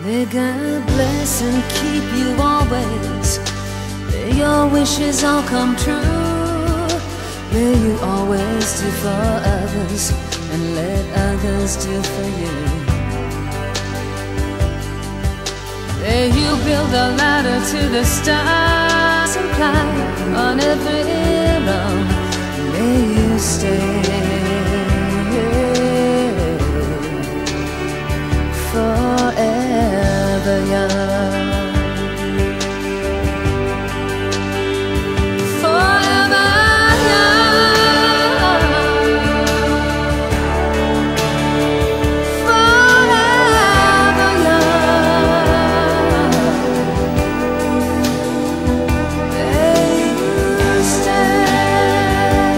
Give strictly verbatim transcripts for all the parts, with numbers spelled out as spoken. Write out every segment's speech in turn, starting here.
May God bless and keep you always. May your wishes all come true. May you always do for others and let others do for you. May you build a ladder to the stars and climb on every rung. May you stay forever young. Forever young. Forever young. May you stay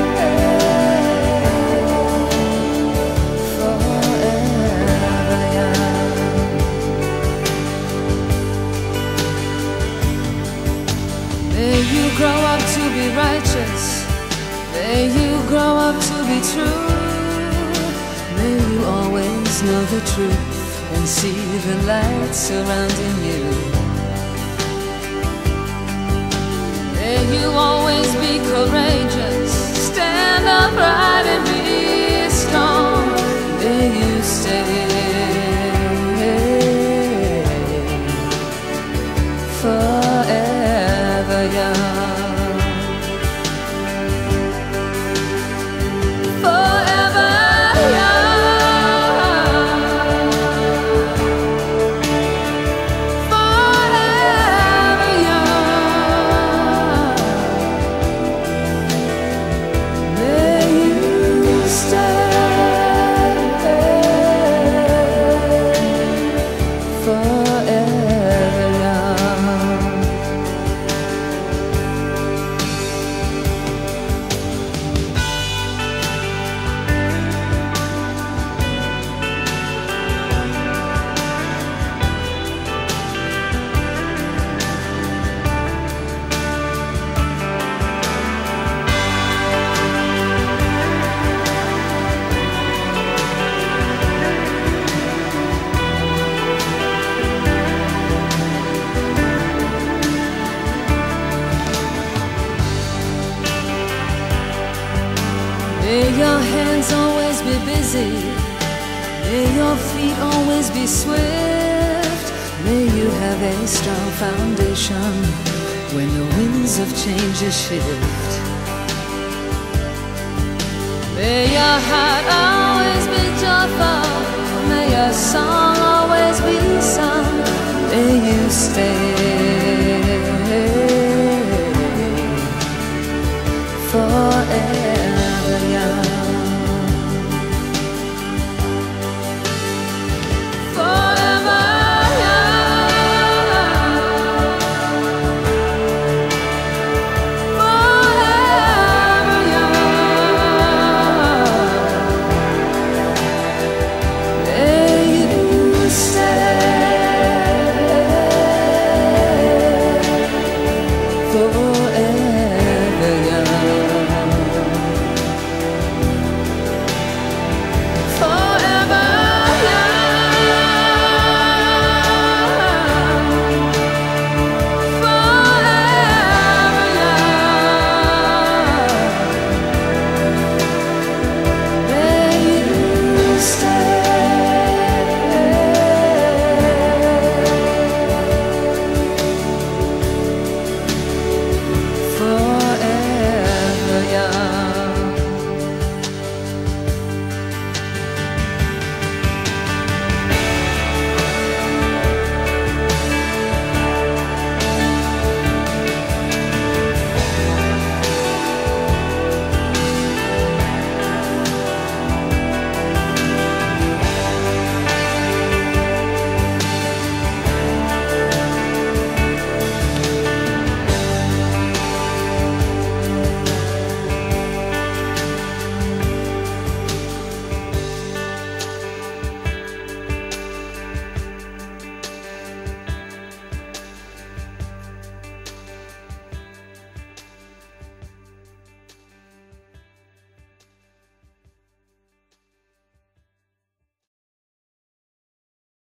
forever young. May you grow up to be righteous. May you grow up to be true. May you always know the truth and see the light surrounding you. May you always be courageous. Stand upright and be strong. May you stay forever young. Forever young. Forever young. May you stay forever young. May your hands always be busy. May your feet always be swift. May you have a strong foundation when the winds of change shift. May your heart always be joyful. May your song always be sung. May you stay forever.